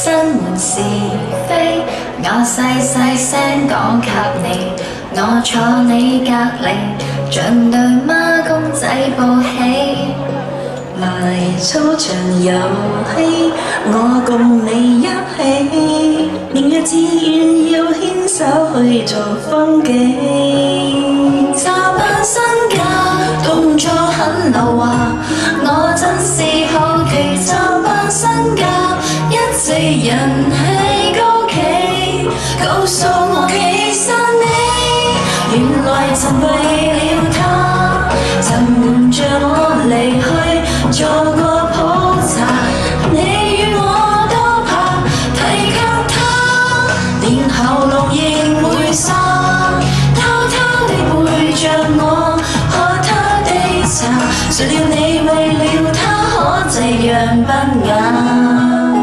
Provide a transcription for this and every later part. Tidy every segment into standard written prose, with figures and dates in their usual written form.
新門是非，我細細聲講給你，我坐你隔離，像對孖公仔抱起。 埋操場遊戲，我共你一起，明日自願要牽手去做風景。 插班身教動作很流華，我真是好奇。插班身教一直人氣高企，告訴我其實你原來曾為了他，曾瞞着我離去。做過普查，你與我都怕提及他，連喉嚨仍會沙，偷偷地背着我喝他的茶，誰料你為了他可這樣不雅。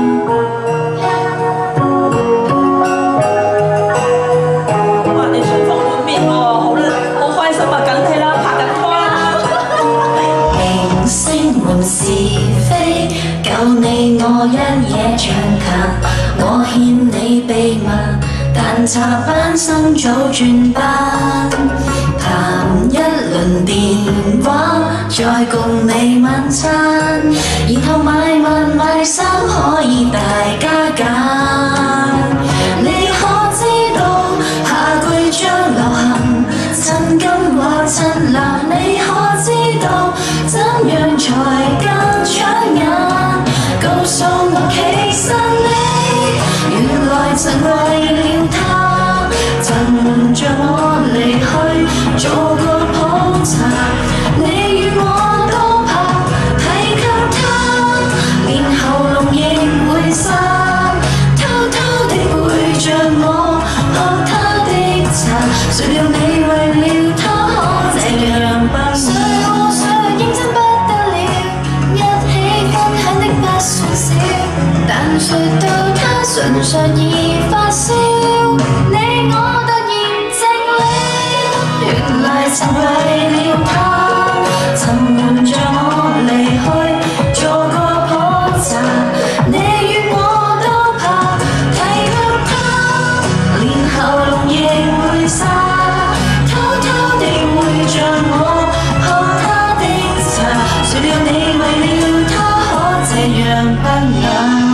哇！你順風滿面喎，好開心啊！緊氣啦，拍緊拖啦！ 明星們是非，夠你我一夜長談。我欠你秘密，但插班生早轉班，談一輪電話，再共你晚餐，然後買襪買衫可以大家揀。你可知道夏季將流行襯金或襯藍？你可知道怎樣才更搶眼？告訴我其實你原來曾為了他，曾瞞着我離去做過普查，你與我都怕提及他，連喉嚨仍會沙，偷偷地背着我喝他的茶，誰料你為了他可這樣不雅。認真不得了，一起分享的不算少，但說到他唇上已發燒，你我突然靜了，原來曾為了他，曾瞞着我離去做過普查，你與我都怕提及他，連喉嚨仍會沙，偷偷地背着我喝他的茶，誰料你為了他可這樣不雅。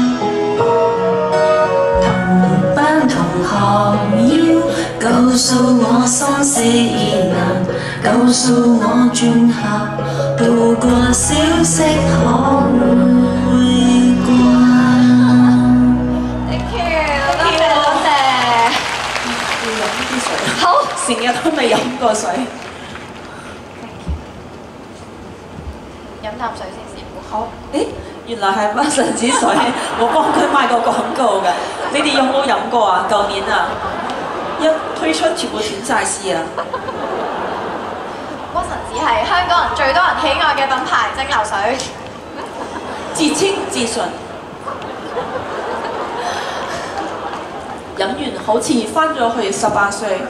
同班同學要告訴我心事難，告訴我轉合渡過小息可會慣。 Thank you， 多謝。 要飲啲水。 好， 成日都未飲過水。 飲啖水先，師傅。 好，誒，原來係屈臣子水，我幫佢賣過廣告㗎。你哋有冇飲過啊？舊年啊，一推出全部斷晒市啊！ 屈臣子係香港人最多人喜愛嘅品牌蒸餾水， 自清自純，飲完好似翻咗去18歲。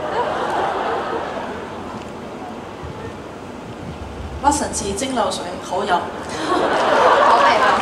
屈臣氏蒸餾水好飲， 好味道。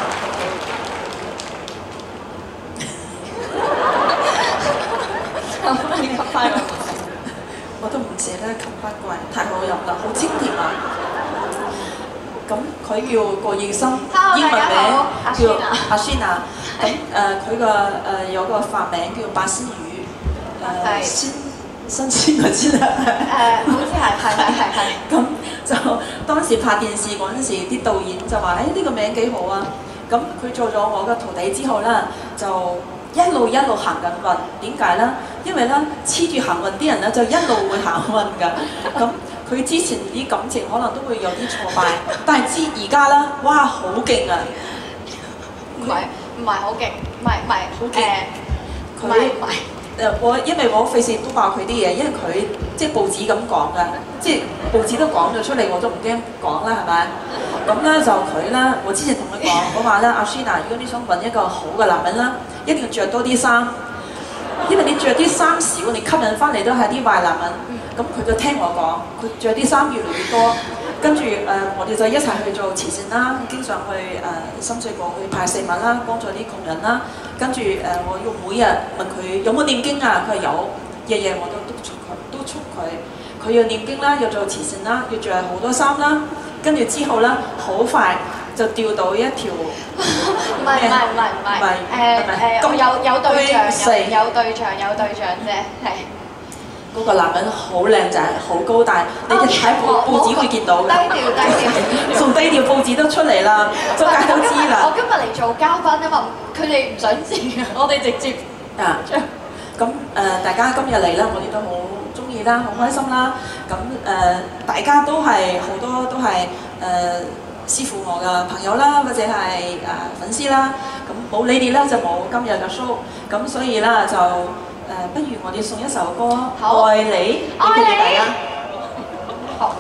你吸翻我都唔捨得吸翻過嚟，太好飲啦，好清甜啊！咁佢叫郭應生，英文名叫阿宣娜。咁佢個有個法名叫八仙魚，新鮮嗰支啦。 好似係。 咁就當時拍電視嗰陣時，啲導演就話：呢個名幾好啊！咁佢做咗我嘅徒弟之後咧，就一路行緊運。點解咧？因為咧黐住行運啲人咧，就一路會行運㗎。咁佢之前啲感情可能都會有啲挫敗，但係而家咧，哇好勁啊！ 唔係好勁，唔係好勁。 唔係。 因為我費事都爆佢啲嘢，因為佢即係報紙咁講㗎，即係報紙都講咗出嚟，我都唔驚講啦，係咪？咁咧就佢咧，我之前同佢講，我話咧阿舒娜，如果你想揾一個好嘅男人啦，一定要着多啲衫，因為你着啲衫少，你吸引翻嚟都係啲壞男人。咁佢就聽我講，佢着啲衫越嚟越多， 跟住我哋就一齊去做慈善啦，經常去深水埗去派食物啦，幫助啲窮人啦。跟住我要每日問佢有冇念經啊，佢話有，日日我都督促佢，佢要念經啦，要做慈善啦，要着好多衫啦。跟住之後咧，好快就釣到一條唔係，有對象啫，係。 嗰個男人好靚仔，好高大，你哋睇報紙會見到嘅。 低調。 從低調報紙都出嚟啦，周街都知啦。 我今日嚟做嘉賓啊嘛，佢哋唔想知啊，我哋直接啊。咁大家今日嚟啦，我哋都好中意啦，好開心啦。咁大家都係好多都係師傅我嘅朋友啦，或者係粉絲啦。咁冇你哋咧就冇今日嘅 show。咁所以啦就。不如我哋送一首歌《愛你》俾大家。 好。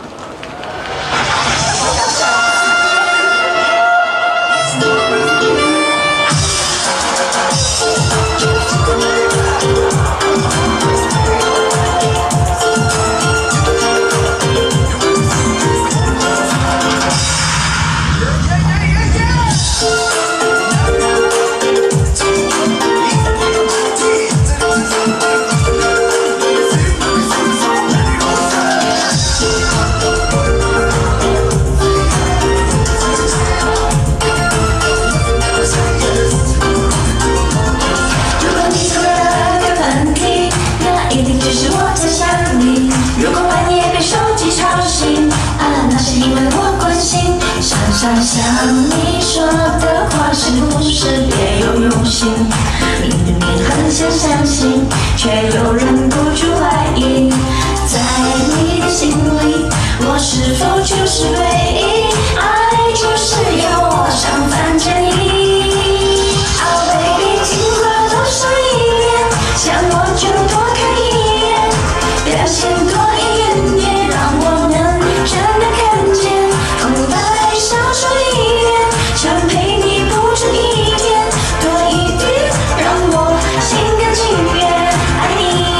想你说的话是不是别有用心？明明很想相信，却又忍不住怀疑。在你的心里，我是否就是唯一？爱就是要我想反着你。Oh baby， 经过多少一年，想我就多看一眼，表现多一点点，让我能真的看见。空白。少说一点，想陪你不止一天，多一点，让我心甘情愿爱你。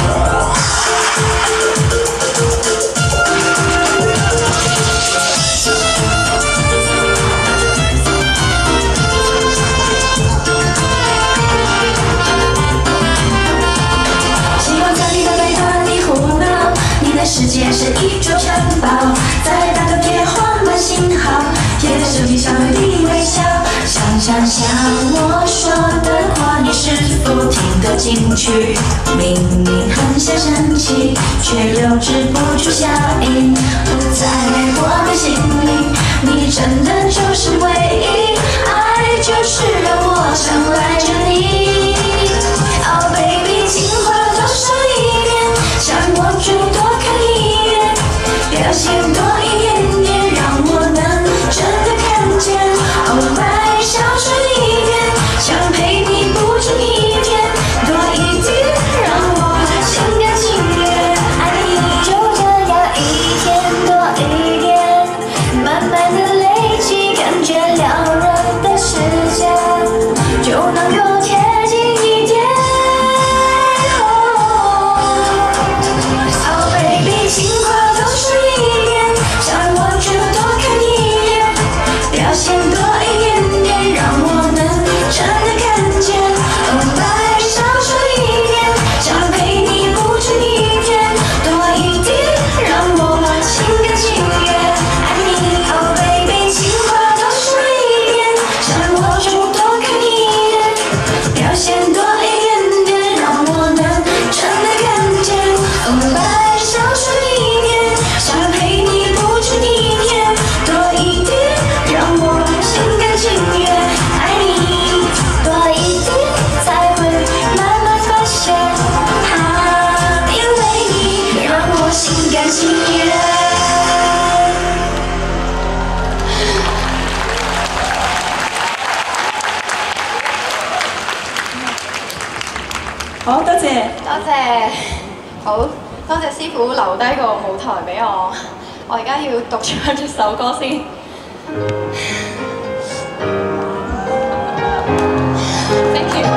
希望在你的背叛里胡闹，你的世界是一座城堡，在打个电话满信号。贴在手机上对你微笑，想我说的话，你是否听得进去？明明很想生气，却又止不住笑意。在我的心里，你真的就是唯一，爱就是让我想赖着你。Oh baby， 情话多说一点，想我就多看一眼，表现多一点点，让我能。真的看见，哦，白少说一点，想陪你不止一天，多一点，让我心甘情愿爱你。就这样一天多一点，慢慢的累积，感觉撩人的时间，就能够贴近一点。Oh baby， 情话多说一点，想我就多看一眼。表现多一点点，让我能真的看见。白少说一点，想陪你不止一天，多一点，让我心甘情愿爱你。Oh baby， 情话多说一点，想我就多看一眼，表现多一点点，让我能真的看见。白少说一点，想陪你不止一天，多一点。让我心甘情愿爱你，多一点才会慢慢发现，因为你让我心甘情愿。 好，多謝， 好多謝師傅留低個舞台俾我，我而家要讀唱一首歌先。Thank you，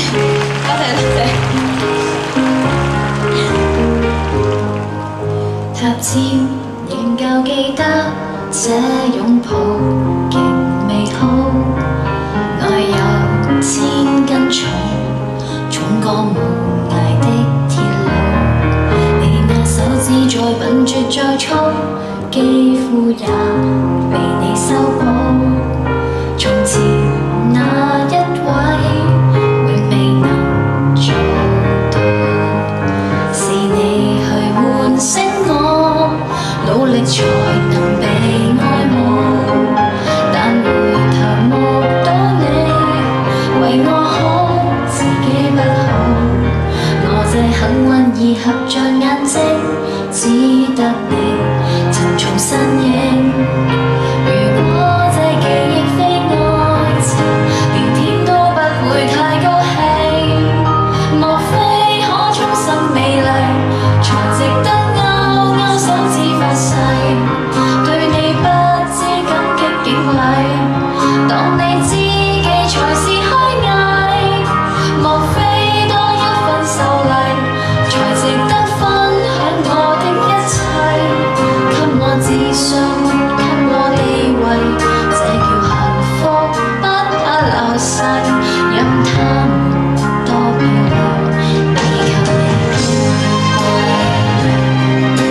多謝。 笑，仍舊記得這擁抱極美好。愛有千斤重，重過無涯的鐵路。你那手指再笨拙再粗，肌膚也被你修補。從前那一位，永未能做到。是你去喚醒我，努力才能被愛慕。但回頭目睹你為我好，自己不好。我這幸運兒合着眼睛，只得你曾重身影。如果這記憶非愛情，連天都不會太高興。莫非可終生美麗，才值得勾勾手指發誓，對你不知感激敬禮，當你知己才是虛偽。莫非多一份秀麗，才值得分享我的一切，給我自信，給我地位，這叫幸福，不怕流逝，任他們多漂亮，比給你高貴。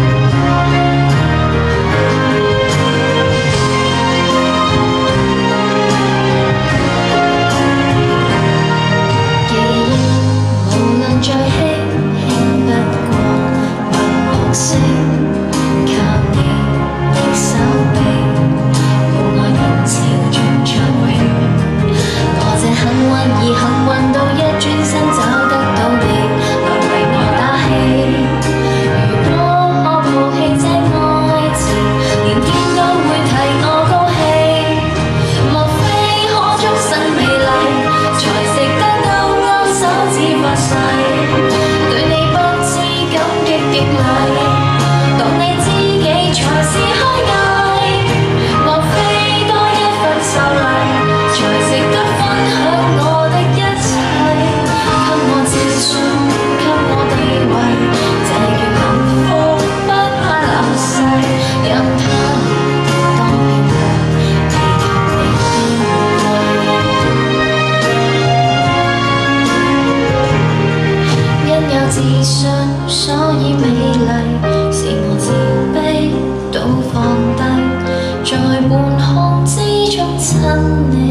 記憶無論再輕，輕不過銀學聲，靠你的手臂，無愛人潮像長永。我這幸運兒幸運到一轉身找得到你，來為我打氣。如果我拋棄這愛情，連天都會替我高興。莫非可終生美麗，才值得勾勾手指發誓，對你不知感激敬禮，當你知己才是虛偽。莫非多一份秀麗，才值得分享我的一切，給我自信，給我地位，這叫幸福，不怕流逝，任他們多漂亮，比給你高貴。因有自信，所以美麗，是我自卑都放低，在半空之中親你。